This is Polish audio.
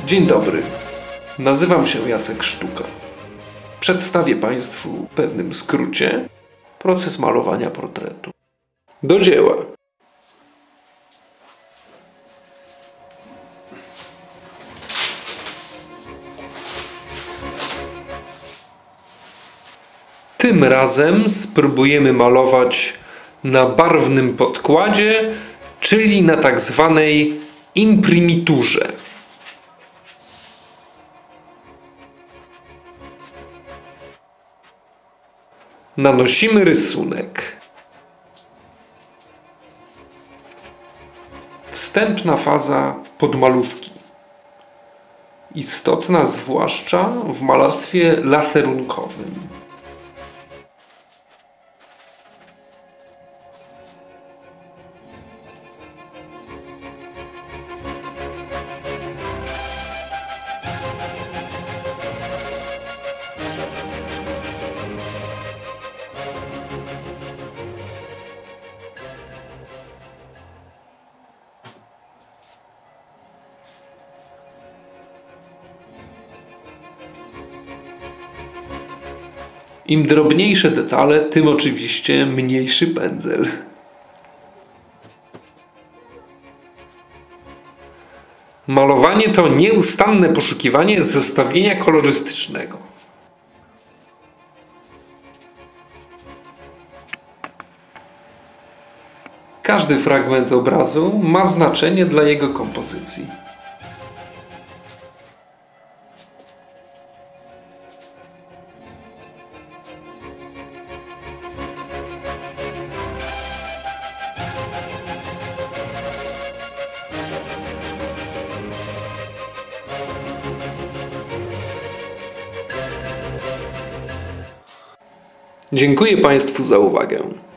Dzień dobry, nazywam się Jacek Sztuka. Przedstawię Państwu w pewnym skrócie proces malowania portretu. Do dzieła! Tym razem spróbujemy malować na barwnym podkładzie, czyli na tak zwanej imprimiturze. Nanosimy rysunek. Wstępna faza podmalówki. Istotna zwłaszcza w malarstwie laserunkowym. Im drobniejsze detale, tym oczywiście mniejszy pędzel. Malowanie to nieustanne poszukiwanie zestawienia kolorystycznego. Każdy fragment obrazu ma znaczenie dla jego kompozycji. Dziękuję Państwu za uwagę.